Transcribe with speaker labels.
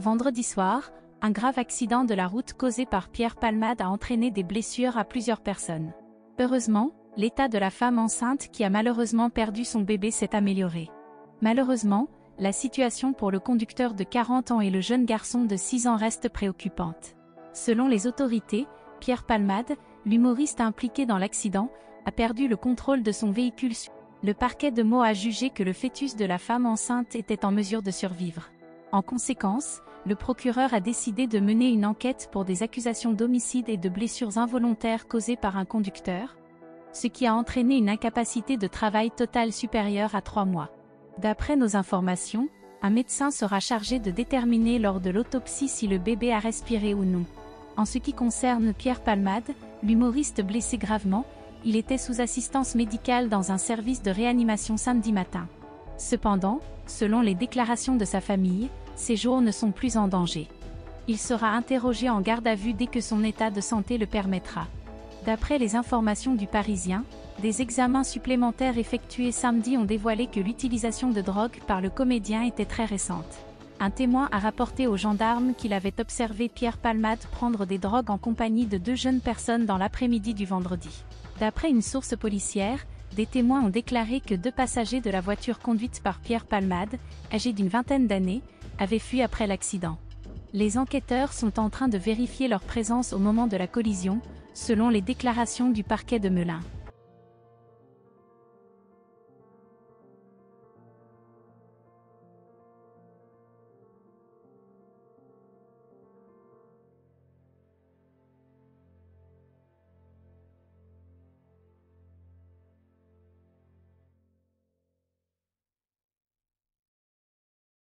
Speaker 1: Vendredi soir, un grave accident de la route causé par Pierre Palmade a entraîné des blessures à plusieurs personnes. Heureusement, l'état de la femme enceinte qui a malheureusement perdu son bébé s'est amélioré. Malheureusement, la situation pour le conducteur de 40 ans et le jeune garçon de 6 ans reste préoccupante. Selon les autorités, Pierre Palmade, l'humoriste impliqué dans l'accident, a perdu le contrôle de son véhicule. Le parquet de Meaux a jugé que le fœtus de la femme enceinte était en mesure de survivre. En conséquence, le procureur a décidé de mener une enquête pour des accusations d'homicide et de blessures involontaires causées par un conducteur, ce qui a entraîné une incapacité de travail totale supérieure à 3 mois. D'après nos informations, un médecin sera chargé de déterminer lors de l'autopsie si le bébé a respiré ou non. En ce qui concerne Pierre Palmade, l'humoriste blessé gravement, il était sous assistance médicale dans un service de réanimation samedi matin. Cependant, selon les déclarations de sa famille, ses jours ne sont plus en danger. Il sera interrogé en garde à vue dès que son état de santé le permettra. D'après les informations du Parisien, des examens supplémentaires effectués samedi ont dévoilé que l'utilisation de drogue par le comédien était très récente. Un témoin a rapporté aux gendarmes qu'il avait observé Pierre Palmade prendre des drogues en compagnie de 2 jeunes personnes dans l'après-midi du vendredi. D'après une source policière, des témoins ont déclaré que 2 passagers de la voiture conduite par Pierre Palmade, âgés d'une vingtaine d'années, avaient fui après l'accident. Les enquêteurs sont en train de vérifier leur présence au moment de la collision, selon les déclarations du parquet de Melun.